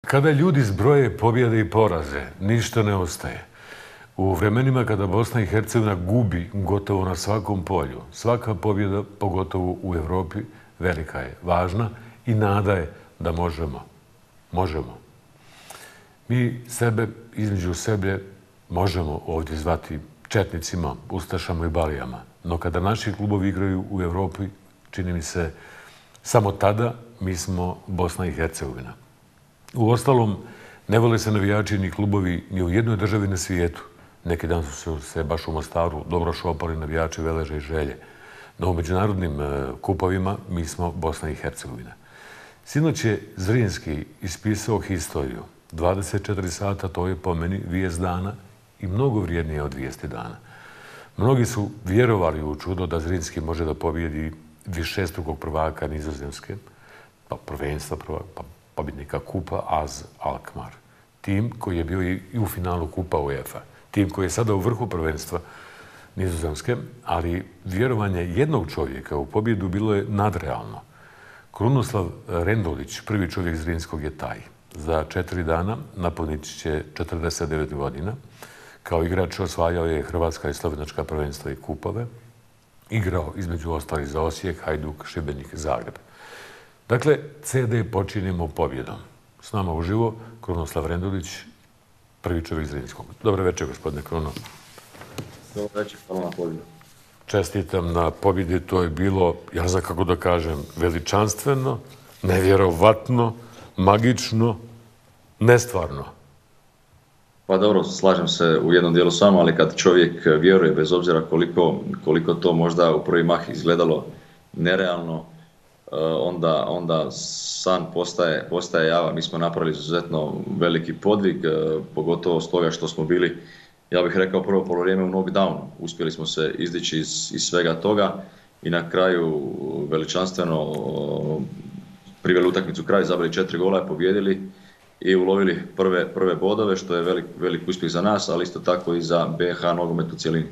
Kada ljudi zbroje pobjede i poraze, ništa ne ostaje. U vremenima kada Bosna i Hercegovina gubi gotovo na svakom polju, svaka pobjeda, pogotovo u Evropi, velika je, važna i nada je da možemo. Možemo. Mi sebe, između sebe, možemo ovdje zvati četnicima, ustašama i balijama. No kada naši klubovi igraju u Evropi, čini mi se, samo tada mi smo Bosna i Hercegovina. Uostalom, ne vole se navijači ni klubovi ni u jednoj državi na svijetu. Neki dan su se baš u Mostaru dobro šopali navijači Veleža i Želje. No u međunarodnim kupovima mi smo Bosna i Hercegovina. Sinoć je Zrinski ispisao historiju. 24 sata, to je po meni vijest dana i mnogo vrijednije od vijesti dana. Mnogi su vjerovali u čudo da Zrinski može da pobjedi višestrukog prvaka Nizozemske, pa prvenstva prvaka, pa pobjednika kupa AZ Alkmaar. Tim koji je bio i u finalu kupa UEFA. Tim koji je sada u vrhu prvenstva Nizozemske, ali vjerovanje jednog čovjeka u pobjedu bilo je nadrealno. Krunoslav Rendulić, prvi čovjek Zrinskog, je taj. Za 4 dana napunit će 49 godina. Kao igrač osvajao je hrvatska i slovenačka prvenstva i kupove. Igrao između ostalih za Osijek, Hajduk, Šibenik, Zagreb. Dakle, CD počinjemo pobjedom. S nama uživo Krunoslav Rendulić, prvi čovjek Zrinskog. Dobro večer, gospodine Kruno. Dobro večer, hvala na pobjedu. Čestitam na pobjedi, to je bilo, ja ne znam kako da kažem, veličanstveno, nevjerovatno, magično, nestvarno. Pa dobro, slažem se u jednom dijelu s vama, ali kad čovjek vjeruje, bez obzira koliko to možda u prvi mah izgledalo nerealno, onda san postaje java. Mi smo napravili izuzetno veliki podvig, pogotovo s toga što smo bili, ja bih rekao, prvo polovrijeme u knockdownu. Uspjeli smo se izdići iz svega toga i na kraju veličanstveno priveli utakmicu kraj, zabili 4 gola, pobjedili i ulovili prve bodove, što je velik uspjeh za nas, ali isto tako i za BiH nogomet u cjelini.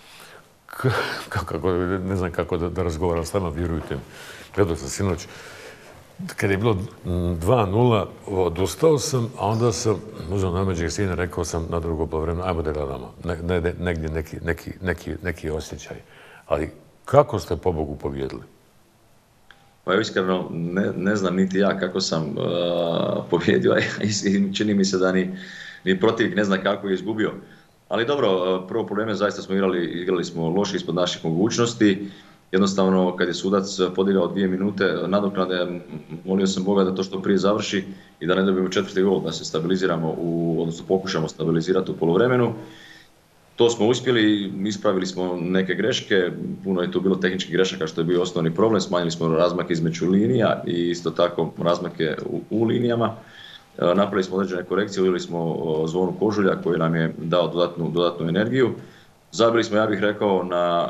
Ne znam kako da razgovaram s vama, vjerujte mi. Gledao sam sinoć, kad je bilo 2:0, odustao sam, a onda sam uzeo nameđeg sina, rekao sam na drugo poluvreme, ajmo da gledamo, negdje neki osjećaj. Ali kako ste pobogu pobjedili? Pa evo iskreno, ne znam niti ja kako sam pobjedio i čini mi se da ni protivnik ne zna kako je izgubio. Ali dobro, prvo probleme zaista smo igrali smo loše ispod naših mogućnosti. Jednostavno, kad je sudac podigao 2 minute nadoknade, molio sam Boga da to što prije završi i da ne dobijemo 4. gol, da se stabiliziramo, odnosno pokušamo stabilizirati u poluvremenu. To smo uspjeli, ispravili smo neke greške, puno je tu bilo tehničkih grešaka što je bio osnovni problem, smanjili smo razmake između linija i isto tako razmake u linijama. Napravili smo određene korekcije, uveli smo Zvonu Kožulja koji nam je dao dodatnu energiju. Zabili smo, ja bih rekao, na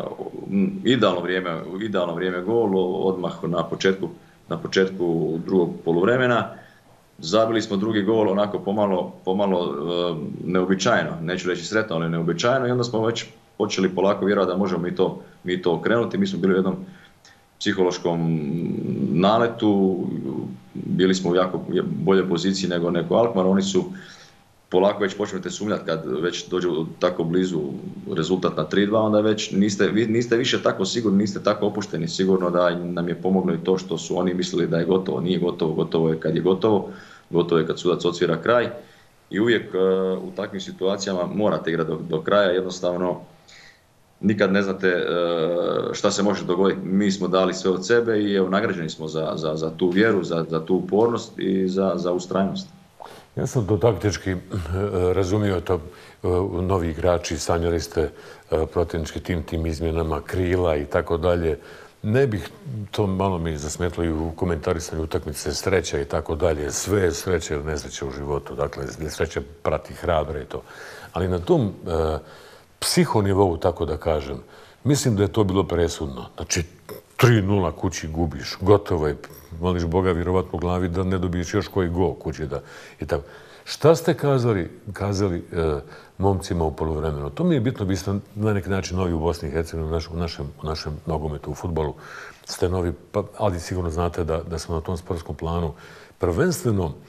idealno vrijeme gol, odmah na početku drugog poluvremena. Zabili smo drugi gol onako pomalo neobičajeno, neću reći sretno, ali neobičajeno, i onda smo već počeli polako vjerovati da možemo mi to okrenuti. Mi smo bili u jednom psihološkom naletu, bili smo u jako boljoj poziciji nego Alkmaar. Oni su polako već počnete sumnjati kad već dođu tako blizu rezultat na 3:2, onda već niste više tako sigurni, niste tako opušteni. Sigurno da nam je pomoglo i to što su oni mislili da je gotovo. Nije gotovo, gotovo je kad je gotovo je kad sudac odsvira kraj i uvijek u takvim situacijama morate igrati do kraja, jednostavno nikad ne znate šta se može dogoditi. Mi smo dali sve od sebe i evo, nagrađeni smo za tu vjeru, za tu upornost i za ustrajnost. Ja sam to taktički razumio, to novi igrači, sanjali ste protivnički tim izmjenama krila i tako dalje. Ne bih, to malo mi zasmetlo i u komentarisanju utakmice, sreća i tako dalje. Sve je sreće ili nesreće u životu, dakle sreća prati hrabre i to. Ali na tom psihonivou, tako da kažem, mislim da je to bilo presudno. Znači, 3:0 kući gubiš, gotovo je, moliš Boga vjerovatno u glavi da ne dobiješ još koji gol kući i tako. Šta ste kazali momcima u poluvremenu? To mi je bitno, vi ste na neki način novi u Bosni i Hercegovini, u našem nogometu, u fudbalu ste novi, ali sigurno znate da smo na tom sportskom planu prvenstveno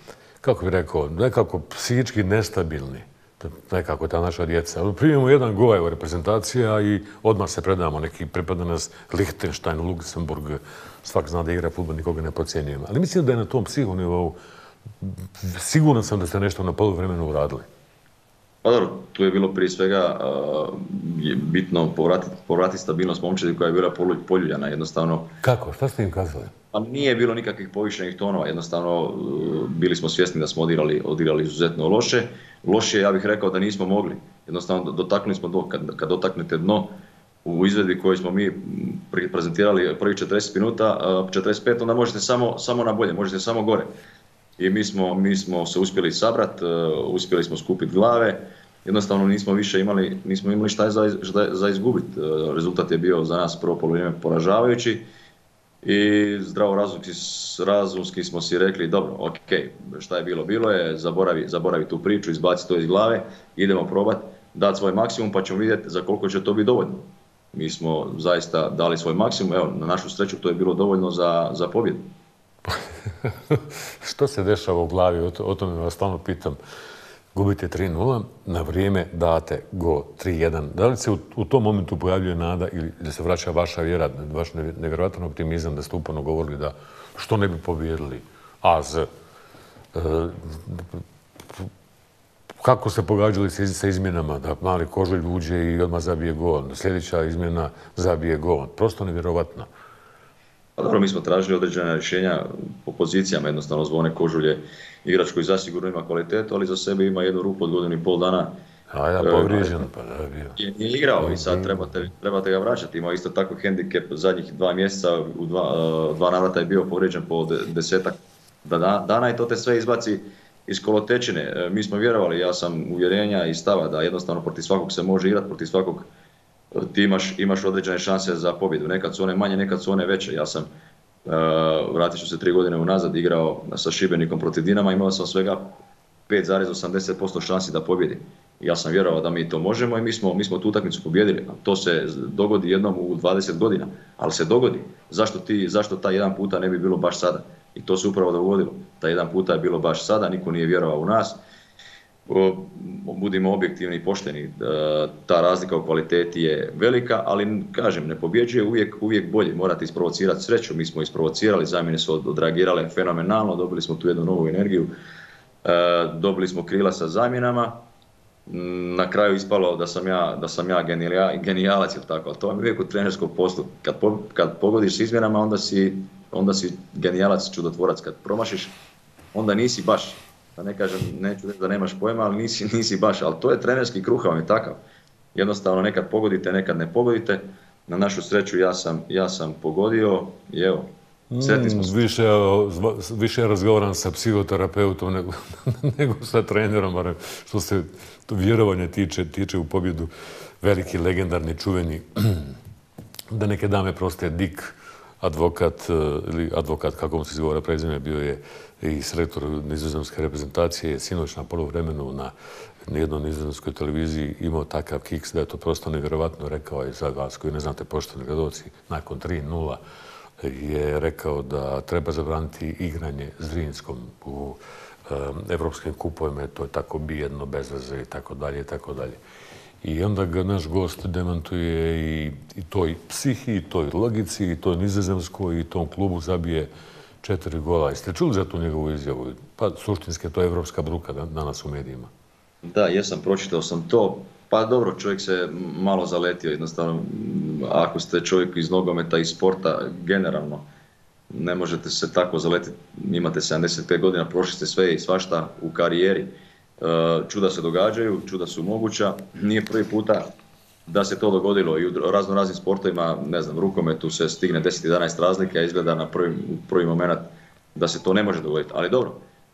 kako bih rekao, nekako psihički nestabilni. Nekako ta naša djeca. Primimo jedan gol u reprezentacija i odmah se predamo. Neki prepada nas Lichtenstein, Luksemburg. Svak zna da igra fudbal, nikoga ne podcjenjujemo. Ali mislim da je na tom psihonivou siguran sam da ste nešto na poluvremenu uradili. Pa dobro, tu je bilo prije svega bitno povratiti stabilnost momčadi koja je bila poljuljana jednostavno. Kako? Šta ste im kazali? Pa nije bilo nikakvih povišenih tonova, jednostavno bili smo svjesni da smo odigrali izuzetno loše. Loše, ja bih rekao da nismo mogli. Jednostavno dotaknuli smo dno. Kad dotaknete dno u izvedbi koju smo mi prezentirali prvih 40 minuta, 45, onda možete samo na bolje, možete samo gore. I mi smo se uspjeli sabrati, uspjeli smo skupiti glave, jednostavno nismo imali šta za izgubiti. Rezultat je bio za nas prvo polovrijeme poražavajući i zdravorazumski smo si rekli, dobro, ok, šta je bilo je, zaboravi tu priču, izbaci to iz glave, idemo probati, dati svoj maksimum pa ćemo vidjeti za koliko će to biti dovoljno. Mi smo zaista dali svoj maksimum, evo, na našu sreću to je bilo dovoljno za pobjedu. Što se dešava u glavi, o tome vas stalno pitam. Gubite 3:0, na vrijeme date go 3:1. Da li se u tom momentu pojavljuje nada ili da se vraća vaša vjera, vaš nevjerojatan optimizam da ste uporno govorili da što ne bi pobjedili AZ? Kako ste pogađali sa izmjenama da mali Kožulj uđe i odmah zabije gol? Sljedeća izmjena zabije gol. Prosto nevjerovatno. Pa dobro, mi smo tražili određena rješenja po pozicijama, jednostavno Zvone Kožulj je igrač koji zasigurno ima kvalitetu, ali za sebe ima jednu rupu od 1,5 dana. A ja povrijeđen, pa da je bio. Nije igrao i sad trebate ga vraćati. Imao isto tako hendikep zadnjih 2 mjeseca, u dva navrata je bio povrijeđen po 10-ak dana i to te sve izbaci iz kolotečine. Mi smo vjerovali, ja sam uvjerenja i stava da jednostavno protiv svakog se može igrati, protiv svakog ti imaš određene šanse za pobjedu. Nekad su one manje, nekad su one veće. Ja sam, vratit ću se 3 godine unazad, igrao sa Šibenikom protiv Dinama, imao sam svega 5,80% šansi da pobjedi. Ja sam vjerovao da mi to možemo i mi smo tu utakmicu pobjedili. To se dogodi jednom u 20 godina, ali se dogodi. Zašto taj jedan puta ne bi bilo baš sada? I to se upravo dogodilo. Taj jedan puta je bilo baš sada, niko nije vjerovao u nas. Budimo objektivni i pošteni, ta razlika u kvaliteti je velika, ali kažem, ne pobjeđuje uvijek bolje, morate isprovocirati sreću, mi smo isprovocirali, zamjene su odreagirale fenomenalno, dobili smo tu jednu novu energiju, dobili smo krila sa zamjenama, na kraju ispalo da sam ja genijalac ili tako, ali to je uvijek u trenerskom poslu, kad pogodiš s izmjenama onda si genijalac, čudotvorac, kad promašiš onda nisi baš. Da ne kažem, neću reći da nemaš pojma, ali nisi baš, ali to je trenerski kruh, vam je takav. Jednostavno nekad pogodite, nekad ne pogodite. Na našu sreću ja sam pogodio i evo, sretni smo. Više razgovaram sa psihoterapeutom nego sa trenerom, barem što se vjerovanje tiče u pobjedu. Veliki, legendarni, čuveni, da neke dame proste, Dick, advokat, kako mu se izgovara prezime, bio je i selektor nizozemske reprezentacije, sinoć na poluvremenu na jednoj nizozemskoj televiziji imao takav kiks da je to prosto nevjerovatno. Rekao je za vas koji ne znate, poštovani gledaoci, nakon 3:0 je rekao da treba zabraniti igranje Zrinskom u evropskim kupovima, to je tako bijedno, bez veze i tako dalje i tako dalje. I onda ga naš gost demantuje i toj psihi, i toj logici, i toj nizozemskoj, i tom klubu zabije 4 gola. Jeste čuli za tu njegovu izjavu? Pa suštinski to je evropska bruka danas u medijima. Da, jesam, pročitao sam to. Pa dobro, čovjek se malo zaletio. Jednostavno, ako ste čovjek iz nogometa i sporta, generalno, ne možete se tako zaletiti. Imate 75 godina, prošli ste sve i svašta u karijeri. Čuda se događaju, čuda su moguća. Nije prvi puta da se to dogodilo i u raznim sportovima, ne znam, rukometu se stigne 10-11 razlike, a izgleda na prvi moment da se to ne može dogoditi. Ali dobro,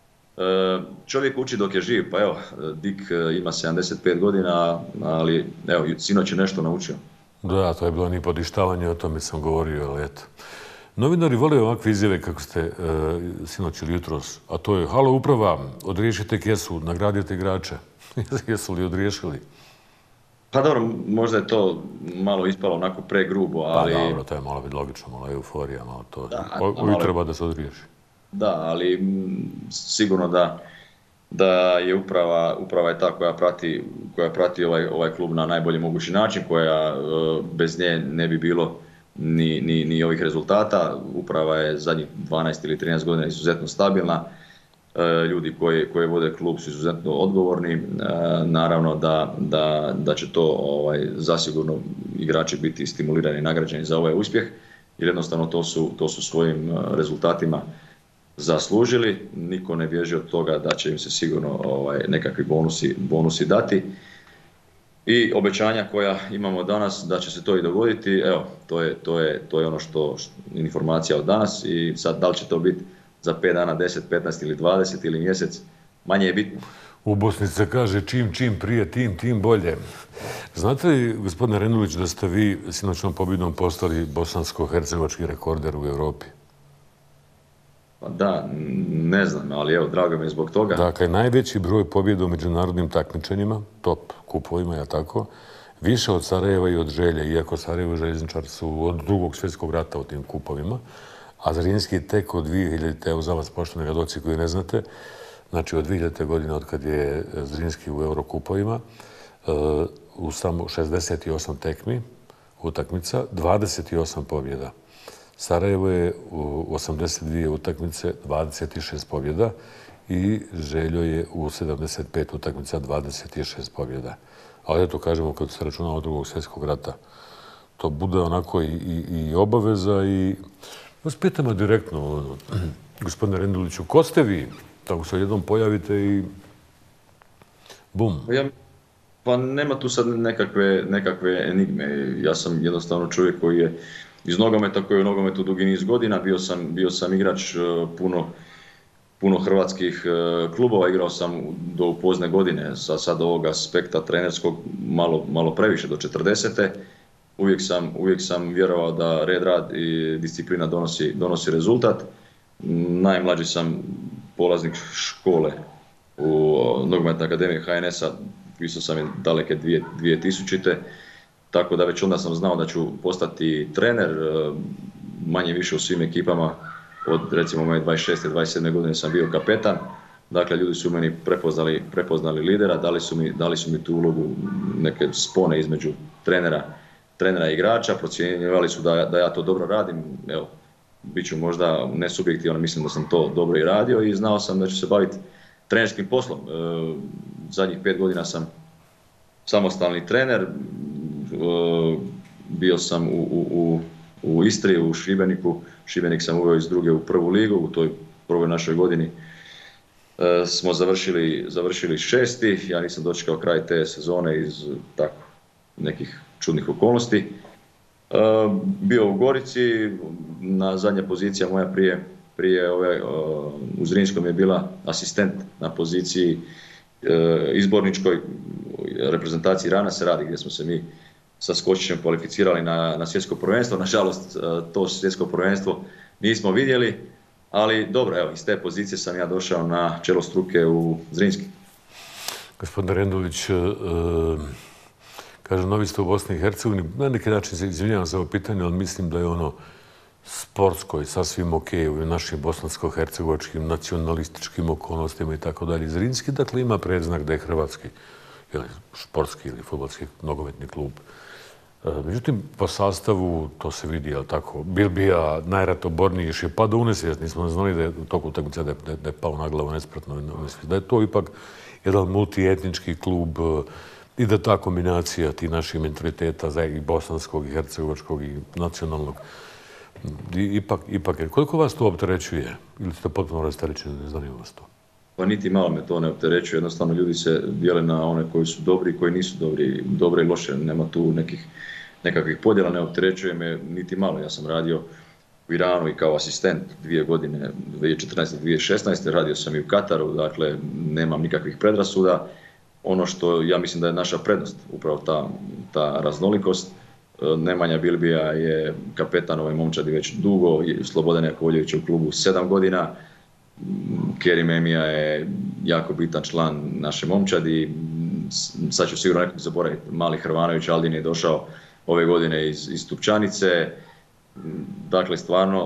čovjek uči dok je živ, pa evo, Dick ima 75 godina, ali evo, sinoć je nešto naučio. Da, to je bilo ni podištavanje, o tome sam govorio, ali eto. Novinari vole ovakve izjave kako ste sinoć ili jutros, a to je: halo uprava, odriješite kesu, nagradite igrače. Jesu li odriješili? Pa dobro, možda je to malo ispalo onako pregrubo, ali... Pa dobro, to je malo biti logično, malo euforija, malo to. Uvijek treba da se odriješi. Da, ali sigurno da da je uprava je ta koja prati ovaj klub na najbolji mogući način, koja bez nje ne bi bilo ni ovih rezultata. Uprava je zadnjih 12 ili 13 godina izuzetno stabilna. Ljudi koji vode klub su izuzetno odgovorni. Naravno da će to zasigurno igrači biti stimulirani i nagrađeni za ovaj uspjeh, jer jednostavno to su svojim rezultatima zaslužili. Niko ne bježi od toga da će im se sigurno nekakvi bonusi dati. I obećanja koja imamo danas da će se to i dogoditi, evo, to je ono što informacija od danas, i sad da li će to biti za 5 dana, 10, 15 ili 20 ili mjesec, manje je bitno. U Bosni se kaže čim prije, tim bolje. Znate li, gospodine Rendulić, da ste vi sinoćnom pobjedom postali bosansko-hercegovački rekorder u Europi? Pa da, ne znam, ali evo, drago mi je zbog toga. Dakle, najveći broj pobjeda u međunarodnim takmičenjima, top kupovima, ja tako, više od Sarajeva i od Želje, iako Sarajevo i Željezničar su od Drugog svjetskog rata u tim kupovima, a Zrinski tek od 2000. Evo za vas, poštovani gledaoci koji ne znate, znači od 2000. godine od kad je Zrinski u Eurokupovima, u samo 68 tekmi, utakmica, 28 pobjeda. Sarajevo je u 82 utakmice, 26 pobjeda i Željo je u 75 utakmica, 26 pobjeda. Ali eto, kažemo, kad se računa od Drugog svjetskog rata, to bude onako i obaveza i... Vas pitamo direktno, gospodine Renduliću, ko ste vi? Tako se jednom pojavite i bum. Pa nema tu sad nekakve enigme. Ja sam jednostavno čovjek koji je iz nogometa, koji je u nogometu dugi niz godina. Bio sam igrač puno hrvatskih klubova, igrao sam do pozne godine, sad ovog aspekta trenerskog malo previše, do 40. Uvijek sam vjerovao da rad i disciplina donosi rezultat. Najmlađi sam polaznik škole u Nogometnoj akademiji HNS-a, pisao sam je daleke 2000. Tako da već onda sam znao da ću postati trener, manje više u svim ekipama. Od recimo moje 26. 27. godine sam bio kapetan. Dakle, ljudi su meni prepoznali lidera, dali su mi tu ulogu neke spone između trenera i igrača, procjenjivali su da ja to dobro radim. Evo, bit ću možda nesubjektivan, mislim da sam to dobro i radio i znao sam da ću se baviti trenerskim poslom. Zadnjih 5 godina sam samostalni trener, bio sam u Istri, u Šibeniku. Šibenik sam uveo iz druge u prvu ligu, u toj prvoj našoj godini smo završili 6. Ja nisam dočekao kraj te sezone iz tako nekih čudnih okolnosti. Bio u Gorici, na zadnja pozicija moja prije u Zrinskom je bila asistent na poziciji izborničkoj reprezentaciji Rana se radi, gdje smo se mi sa Skočićem kvalificirali na svjetsko prvenstvo. Nažalost, to svjetsko prvenstvo nismo vidjeli, ali dobro, evo, iz te pozicije sam ja došao na čelo struke u Zrinski. Gospodin Rendulić, kaže, novi ste u Bosni i Hercegovini. Na neki način se izvinjavam za ovo pitanje, ali mislim da je ono sportsko i sasvim ok u našim bosansko-hercegovačkim nacionalističkim okolnostima i tako dalje. Zrinski, dakle, ima predznak da je hrvatski ili športski ili fudbalski nogometni klub. Međutim, po sastavu to se vidi, jel tako, Bilbija najratoborniji je pa da unese, nismo znali da je u toku utakmice da je pao na glavu nespretno, da je to ipak jedan multietnički klub i da ta kombinacija tih naših mentaliteta i bosanskog, i hercegovačkog, i nacionalnog, ipak je. Koliko vas to opterećuje? Ili ste potpuno rasterećeni, ne zanima vas to? Pa niti malo me to ne opterećuje, jednostavno ljudi se dijele na one koji su dobri i koji nisu dobri, dobre i loše, nema tu nekakvih podjela, ne opterećuje me niti malo. Ja sam radio u Iranu i kao asistent 2 godine, 2014. 2016. Radio sam i u Kataru, dakle nemam nikakvih predrasuda. Ono što ja mislim da je naša prednost, upravo ta raznolikost. Nemanja Bilbija je kapetan ove momčadi već dugo, Slobodan Jakovljević je u klubu 7 godina, Kerim Emija je jako bitan član naše momčadi, sad ću sigurno nekog zaboraviti, Mali Hrvanović Aldin je došao ove godine iz Tupčanice. Dakle, stvarno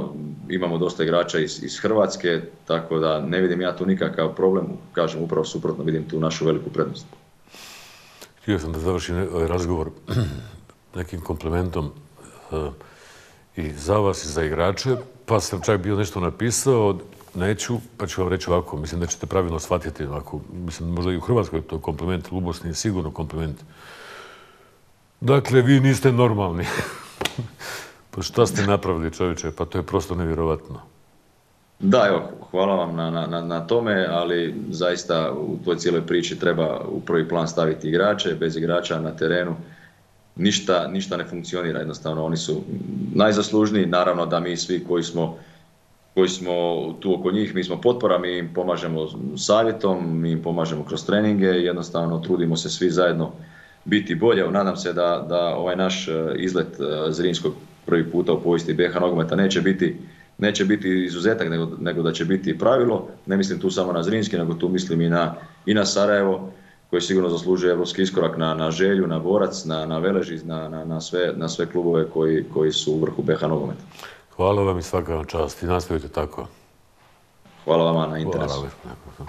imamo dosta igrača iz Hrvatske, tako da ne vidim ja tu nikakav problem, kažem upravo suprotno, vidim tu našu veliku prednost. Htio sam da završim ovaj razgovor nekim komplimentom i za vas i za igrače, pa sam čak bio nešto napisao, neću, pa ću vam reći ovako, mislim da ćete pravilno shvatiti ovako, mislim možda i u Hrvatskoj je to kompliment, u Bosni je sigurno kompliment. Dakle, vi niste normalni. Pa šta ste napravili, čovječe, pa to je prosto nevjerovatno. Da, evo, hvala vam na tome, ali zaista u toj cijeloj priči treba u prvi plan staviti igrače, bez igrača na terenu ništa ne funkcionira, jednostavno oni su najzaslužniji, naravno da mi svi koji smo tu oko njih, mi smo potpora, mi im pomažemo savjetom, mi im pomažemo kroz treninge, jednostavno trudimo se svi zajedno biti bolje. Nadam se da ovaj naš izlet Zrinskog prvi puta u povijesti BiH nogometa neće biti izuzetak, nego da će biti pravilo. Ne mislim tu samo na Zrinski, nego tu mislim i na Sarajevo, koji sigurno zaslužuje evropski iskorak na Želju, na Borac, na Veležiz, na sve klubove koji su u vrhu BiH nogometa. Hvala vam i svaka vam čast i nastavite tako. Hvala vama na interesu.